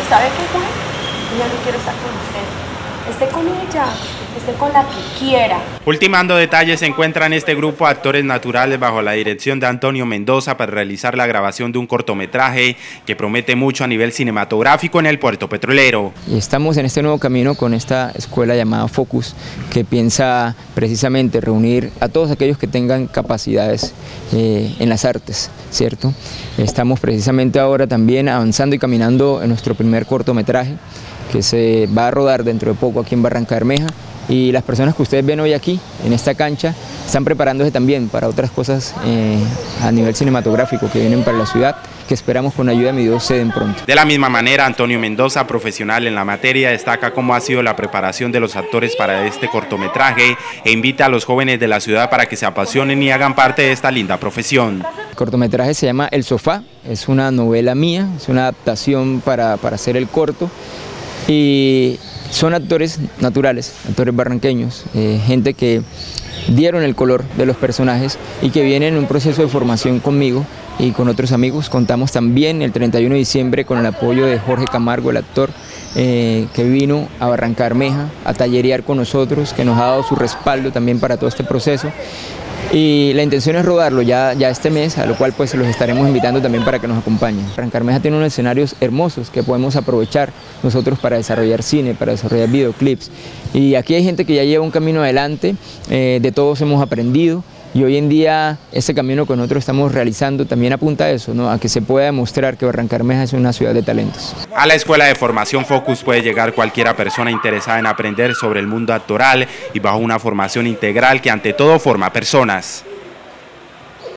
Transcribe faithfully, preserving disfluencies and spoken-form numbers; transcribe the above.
¿sabe qué, Juan? Yo ya no quiero estar con usted. Esté con ella, esté con la que quiera. Ultimando detalles, se encuentran este grupo de actores naturales bajo la dirección de Antonio Mendoza para realizar la grabación de un cortometraje que promete mucho a nivel cinematográfico en el puerto petrolero. Y estamos en este nuevo camino con esta escuela llamada Focus, que piensa precisamente reunir a todos aquellos que tengan capacidades eh, en las artes, ¿cierto? Estamos precisamente ahora también avanzando y caminando en nuestro primer cortometraje, que se va a rodar dentro de poco aquí en Barranca Bermeja, y las personas que ustedes ven hoy aquí, en esta cancha, están preparándose también para otras cosas eh, a nivel cinematográfico que vienen para la ciudad, que esperamos con la ayuda de mi Dios se den pronto. De la misma manera, Antonio Mendoza, profesional en la materia, destaca cómo ha sido la preparación de los actores para este cortometraje e invita a los jóvenes de la ciudad para que se apasionen y hagan parte de esta linda profesión. El cortometraje se llama El Sofá, es una novela mía, es una adaptación para, para hacer el corto. Y son actores naturales, actores barranqueños, eh, gente que dieron el color de los personajes y que vienen en un proceso de formación conmigo y con otros amigos. Contamos también el treinta y uno de diciembre con el apoyo de Jorge Camargo, el actor, eh, que vino a Barranca Bermeja a tallerear con nosotros, que nos ha dado su respaldo también para todo este proceso. Y la intención es rodarlo ya, ya este mes, a lo cual pues los estaremos invitando también para que nos acompañen. Barranca Bermeja tiene unos escenarios hermosos que podemos aprovechar nosotros para desarrollar cine, para desarrollar videoclips. Y aquí hay gente que ya lleva un camino adelante, eh, de todos hemos aprendido. Y hoy en día ese camino que nosotros estamos realizando también apunta a eso, ¿no? A que se pueda demostrar que Barranca Bermeja es una ciudad de talentos. A la Escuela de Formación Focus puede llegar cualquiera persona interesada en aprender sobre el mundo actoral y bajo una formación integral que ante todo forma personas.